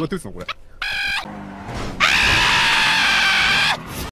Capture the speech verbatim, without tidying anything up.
うやって打つのこれ。